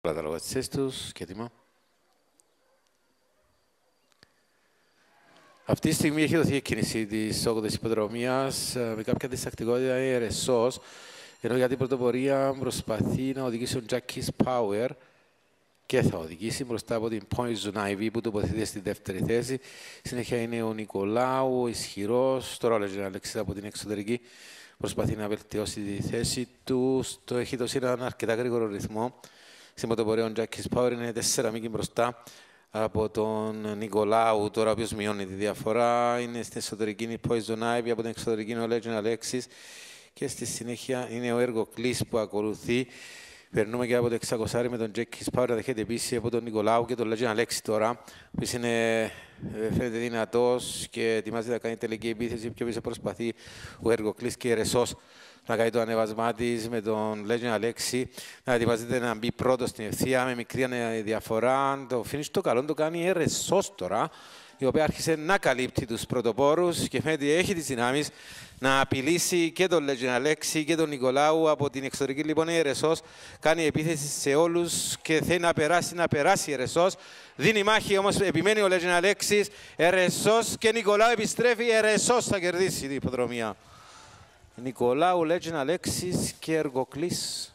Τα λογαριασίες τους και έτοιμα. Αυτή τη στιγμή έχει δοθεί εκκίνηση της 8ης υποδρομίας με κάποια διστακτικότητα η Ερεσός, ενώ για την πρωτοπορία προσπαθεί να οδηγήσει ο Jackie Power και θα οδηγήσει μπροστά από την Poison Ivy που τοποθετείται στη δεύτερη θέση. Συνέχεια είναι ο Νικολάου, ισχυρός, τώρα ο Legend Alexis από την εξωτερική προσπαθεί να βελτιώσει τη θέση του. Το έχει δώσει έναν αρκετά γρήγορο ρυθμό. Στην πρωτοπορία ο Jackie Power είναι 4 μήκη μπροστά από τον Νικολάου, τώρα ο οποίος μειώνει τη διαφορά. Είναι στην εσωτερική η Poison Ivy, από την εξωτερική είναι ο Legend Alexis και στη συνέχεια είναι ο Ergoclis που ακολουθεί. Περνούμε και από το 600 με τον Jackie Power, δέχεται επίσης από τον Νικολάου και τον Legend Alexis τώρα, που φαίνεται δυνατός και ετοιμάζεται να κάνει τελική επίθεση. Πιο πίσω προσπαθεί ο Ergoclis και η Ερεσός να κάνει το ανεβασμά της με τον Legend Alexis, να ετοιμάζεται να μπει πρώτο στην ευθεία με μικρή διαφορά. Το finish το καλό το κάνει η Ερεσός τώρα, η οποία άρχισε να καλύπτει τους πρωτοπόρους και φαίνεται ότι έχει τις δυνάμεις να απειλήσει και τον Legend Alexis και τον Νικολάου από την εξωτερική. Λοιπόν, η Ερεσός κάνει επίθεση σε όλους και θέλει να περάσει η Ερεσός. Δίνει μάχη, όμως επιμένει ο Legend Alexis. Ερεσός και Νικολάου επιστρέφει. Η Ερεσός θα κερδίσει την υποδρομία. Νικολάου, Legend Alexis και Ergoclis.